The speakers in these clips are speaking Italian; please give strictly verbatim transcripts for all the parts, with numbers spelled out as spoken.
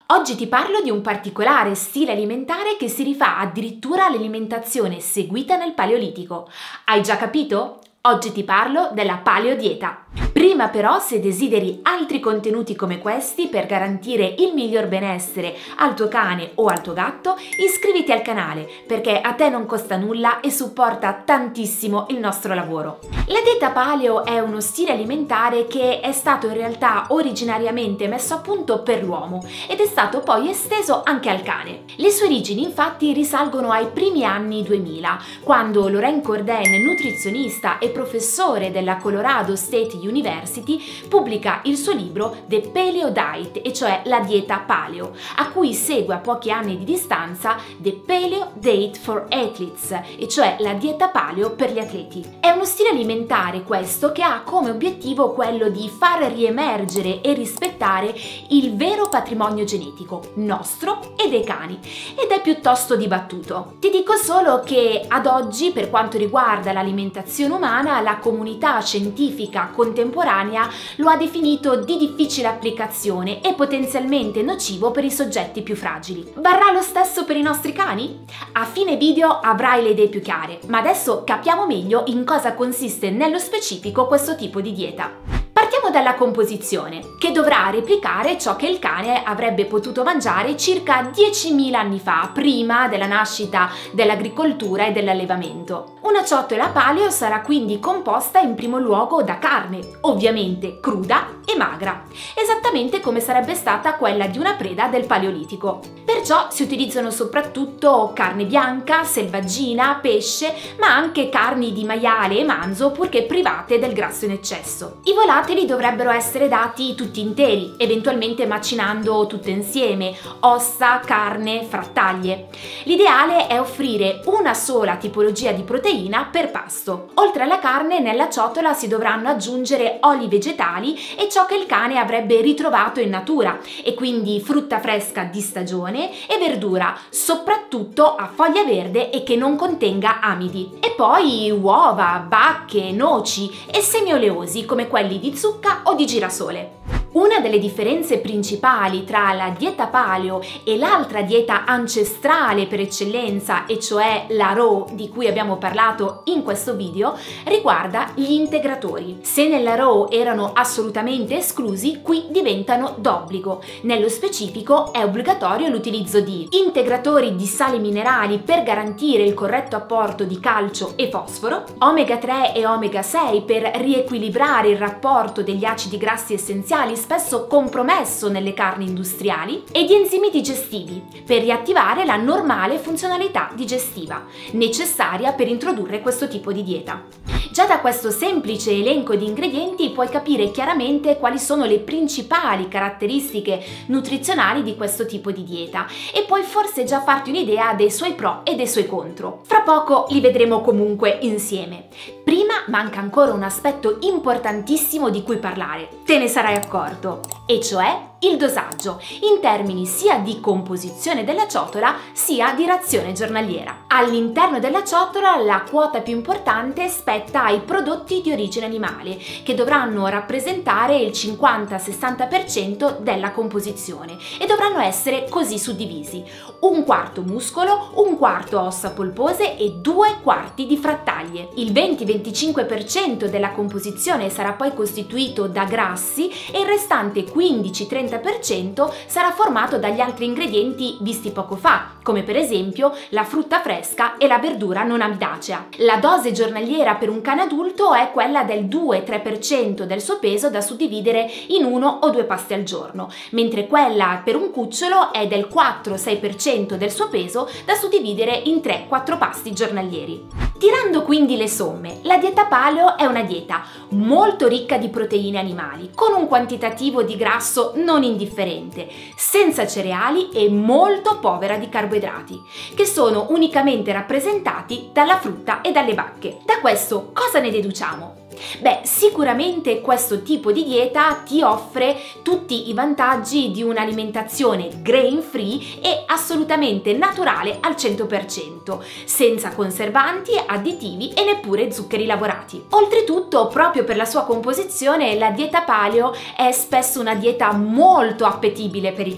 Oggi ti parlo di un particolare stile alimentare che si rifà addirittura all'alimentazione seguita nel Paleolitico. Hai già capito? Oggi ti parlo della paleodieta. Prima però, se desideri altri contenuti come questi per garantire il miglior benessere al tuo cane o al tuo gatto, iscriviti al canale perché a te non costa nulla e supporta tantissimo il nostro lavoro. La dieta paleo è uno stile alimentare che è stato in realtà originariamente messo a punto per l'uomo ed è stato poi esteso anche al cane. Le sue origini infatti risalgono ai primi anni duemila, quando Lorraine Cordain, nutrizionista e professore della Colorado State University, pubblica il suo libro The Paleo Diet, e cioè la dieta paleo, a cui segue a pochi anni di distanza The Paleo Diet for Athletes, e cioè la dieta paleo per gli atleti. È uno stile alimentare questo che ha come obiettivo quello di far riemergere e rispettare il vero patrimonio genetico nostro e dei cani, ed è piuttosto dibattuto. Ti dico solo che ad oggi, per quanto riguarda l'alimentazione umana, la comunità scientifica contemporanea lo ha definito di difficile applicazione e potenzialmente nocivo per i soggetti più fragili. Varrà lo stesso per i nostri cani? A fine video avrai le idee più chiare, ma adesso capiamo meglio in cosa consiste nello specifico questo tipo di dieta. Partiamo dalla composizione, che dovrà replicare ciò che il cane avrebbe potuto mangiare circa diecimila anni fa, prima della nascita dell'agricoltura e dell'allevamento. Una ciotola paleo sarà quindi composta in primo luogo da carne, ovviamente cruda e magra, esattamente come sarebbe stata quella di una preda del Paleolitico. Perciò si utilizzano soprattutto carne bianca, selvaggina, pesce, ma anche carni di maiale e manzo, purché private del grasso in eccesso. I volatili dovrebbero essere dati tutti interi, eventualmente macinando tutte insieme, ossa, carne, frattaglie. L'ideale è offrire una sola tipologia di proteina per pasto. Oltre alla carne, nella ciotola si dovranno aggiungere oli vegetali e ciò che il cane avrebbe ritrovato in natura, e quindi frutta fresca di stagione e verdura, soprattutto a foglia verde e che non contenga amidi. E poi uova, bacche, noci e semi oleosi come quelli di zucca o di girasole. Una delle differenze principali tra la dieta paleo e l'altra dieta ancestrale per eccellenza, e cioè la raw di cui abbiamo parlato in questo video, riguarda gli integratori. Se nella raw erano assolutamente esclusi, qui diventano d'obbligo. Nello specifico è obbligatorio l'utilizzo di integratori di sali minerali per garantire il corretto apporto di calcio e fosforo, omega tre e omega sei per riequilibrare il rapporto degli acidi grassi essenziali spesso compromesso nelle carni industriali, e di enzimi digestivi per riattivare la normale funzionalità digestiva necessaria per introdurre questo tipo di dieta. Già da questo semplice elenco di ingredienti puoi capire chiaramente quali sono le principali caratteristiche nutrizionali di questo tipo di dieta e puoi forse già farti un'idea dei suoi pro e dei suoi contro. Fra poco li vedremo comunque insieme. Prima manca ancora un aspetto importantissimo di cui parlare, te ne sarai accorto, e cioè il dosaggio, in termini sia di composizione della ciotola sia di razione giornaliera. All'interno della ciotola la quota più importante spetta ai prodotti di origine animale, che dovranno rappresentare il cinquanta sessanta per cento della composizione e dovranno essere così suddivisi: un quarto muscolo, un quarto ossa polpose e due quarti di frattaglie. Il venti venticinque per cento della composizione sarà poi costituito da grassi e il restante quindici trenta per cento sarà formato dagli altri ingredienti visti poco fa, come per esempio la frutta fresca e la verdura non amidacea. La dose giornaliera per un cane adulto è quella del due tre per cento del suo peso, da suddividere in uno o due pasti al giorno, mentre quella per un cucciolo è del quattro sei per cento del suo peso, da suddividere in tre quattro pasti giornalieri. Tirando quindi le somme, la dieta paleo è una dieta molto ricca di proteine animali, con un quantitativo di grasso non indifferente, senza cereali e molto povera di carboidrati, che sono unicamente rappresentati dalla frutta e dalle bacche. Da questo cosa ne deduciamo? Beh, sicuramente questo tipo di dieta ti offre tutti i vantaggi di un'alimentazione grain free e assolutamente naturale al cento per cento, senza conservanti, additivi e neppure zuccheri lavorati. Oltretutto, proprio per la sua composizione, la dieta paleo è spesso una dieta molto appetibile per i cani.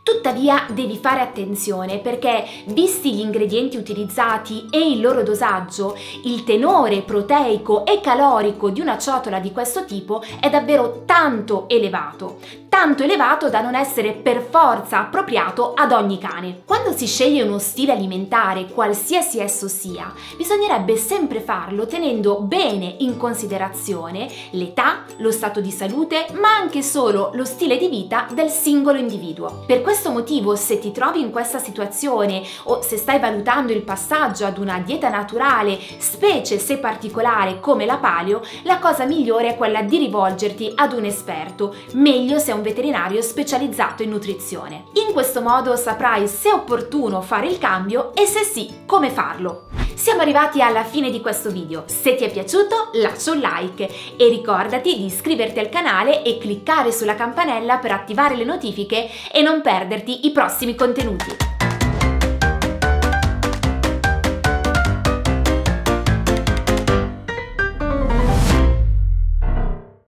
Tuttavia devi fare attenzione perché, visti gli ingredienti utilizzati e il loro dosaggio, il tenore proteico e calorico di una ciotola di questo tipo è davvero tanto elevato, tanto elevato da non essere per forza appropriato ad ogni cane. Quando si sceglie uno stile alimentare, qualsiasi esso sia, bisognerebbe sempre farlo tenendo bene in considerazione l'età, lo stato di salute, ma anche solo lo stile di vita del singolo individuo. Per questo motivo, se ti trovi in questa situazione o se stai valutando il passaggio ad una dieta naturale, specie se particolare come la paleo, la cosa migliore è quella di rivolgerti ad un esperto, meglio se è un veterinario specializzato in nutrizione. In questo modo saprai se è opportuno fare il cambio e se sì, come farlo. Siamo arrivati alla fine di questo video. Se ti è piaciuto, lascia un like e ricordati di iscriverti al canale e cliccare sulla campanella per attivare le notifiche e non perderti i prossimi contenuti.